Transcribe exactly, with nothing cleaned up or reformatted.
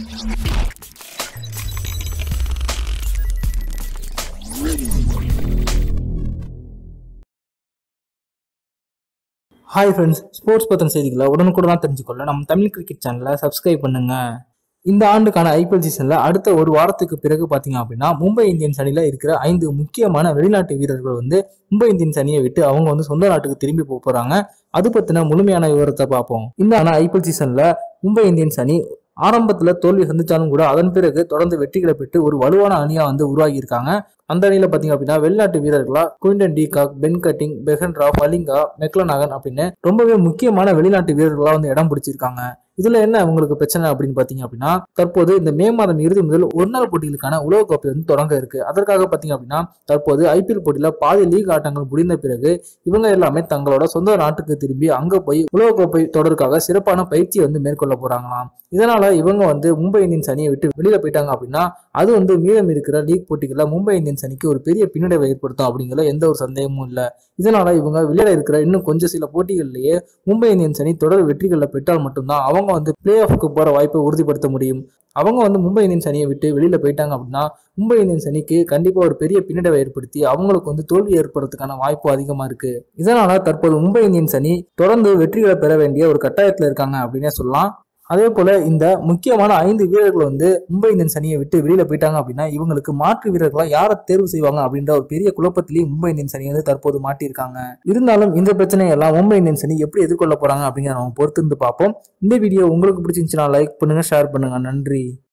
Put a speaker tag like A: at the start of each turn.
A: Hi friends, sports பற்றின செய்திகளை உடனுக்குடன் தெரிஞ்சுக்கொள்ள நம்ம தமிழ் கிரிக்கெட் சேனலை சப்ஸ்கிரைப் பண்ணுங்க. இந்த ஆண்டுக்கான ஐபிஎல் சீசன்ல அடுத்த ஒரு வாரத்துக்கு பிறகு பாத்தீங்க அப்படின்னா மும்பை இந்தியன்ஸ் அணியில இருக்கிற ஐந்து முக்கியமான வெளிநாட்டு வீரர்கள் வந்து மும்பை இந்தியன்ஸ் அணியை விட்டு அவங்க வந்து சொந்த நாட்டுக்கு திரும்பி போக போறாங்க. அது பத்தின முழுமையான விவரத்தை பார்ப்போம். இந்த ஐபிஎல் சீசன்ல மும்பை இந்தியன்ஸ் அணி ஆரம்பத்துல தோல்வி சந்திச்சாலும் கூட அதன் பிறகு தொடர்ந்து வெற்றிகளை பெற்று ஒரு வலுவான அணியா வந்து உருவாகி இருக்காங்க. அந்த அணியில பாத்தீங்க அப்படின்னா வெளிநாட்டு வீரர்களா Quinton de Kock, Ben Cutting, பெஹன்ரா, பலிங்கா, மெக்லனாகன் அப்படின்னு ரொம்பவே முக்கியமான வெளிநாட்டு வீரர்களா வந்து இடம் பிடிச்சிருக்காங்க. இதுல என்ன உங்களுக்கு பிரச்சனை அப்படின்னு பாத்தீங்க அப்படின்னா, தற்போது இந்த மே மாதம் இறுதி முதல் ஒரு நாள் போட்டிகளுக்கான உலகக்கோப்பை வந்து தொடங்க இருக்கு. அதற்காக பாத்தீங்க அப்படின்னா தற்போது ஐபிஎல் போட்டியில பாதி லீக் ஆட்டங்கள் முடிந்த பிறகு இவங்க எல்லாமே தங்களோட சொந்த நாட்டுக்கு திரும்பி அங்க போய் உலகக்கோப்பை தொடருக்காக சிறப்பான பயிற்சியை வந்து மேற்கொள்ள போறாங்களாம். இதனால இவங்க வந்து மும்பை இந்தியன்ஸ் அணியை விட்டு வெளியில போயிட்டாங்க அப்படின்னா அது வந்து மீதம் இருக்கிற லீக் போட்டிகள்ல மும்பை இந்தியன்ஸ் அணிக்கு ஒரு பெரிய பின்னடைவை ஏற்படுத்தும் அப்படிங்கிற எந்த ஒரு சந்தேகமும் இல்லை. இதனால இவங்க விளையாட இருக்கிற இன்னும் கொஞ்சம் சில போட்டிகள்லயே மும்பை இந்தியன்ஸ் அணி தொடர் வெற்றிகளை பெற்றால் மட்டும்தான் அவங்க வந்து பிளே ஆஃப்க்கு போற வாய்ப்பை உறுதிப்படுத்த முடியும். அவங்க வந்து மும்பை இந்தியன்ஸ் அணியை விட்டு வெளியில போயிட்டாங்க அப்படின்னா மும்பை இந்தியன்ஸ் அணிக்கு கண்டிப்பா ஒரு பெரிய பின்னடைவை ஏற்படுத்தி அவங்களுக்கு வந்து தோல்வி ஏற்படுறதுக்கான வாய்ப்பு அதிகமா இருக்கு. இதனால தற்போது மும்பை இந்தியன்ஸ் அணி தொடர்ந்து வெற்றிகளை பெற வேண்டிய ஒரு கட்டாயத்துல இருக்காங்க அப்படின்னே சொல்லலாம். அதே போல இந்த முக்கியமான ஐந்து வீரர்கள் வந்து மும்பை இந்தியன்ஸ் அணியை விட்டு வெளியில போயிட்டாங்க அப்படின்னா இவங்களுக்கு மாற்று வீரர்களா யாரை தேர்வு செய்வாங்க அப்படின்ற ஒரு பெரிய குழப்பத்திலேயே மும்பை இந்தியன்ஸ் அணி வந்து தற்போது மாட்டியிருக்காங்க. இருந்தாலும் இந்த பிரச்சனையெல்லாம் மும்பை இந்தியன்ஸ் அணி எப்படி எதிர்கொள்ள போறாங்க அப்படிங்கிற நம்ம பொறுத்து இருந்து பார்ப்போம். இந்த வீடியோ உங்களுக்கு பிடிச்சிருந்துச்சுன்னா லைக் பண்ணுங்க, ஷேர் பண்ணுங்க. நன்றி.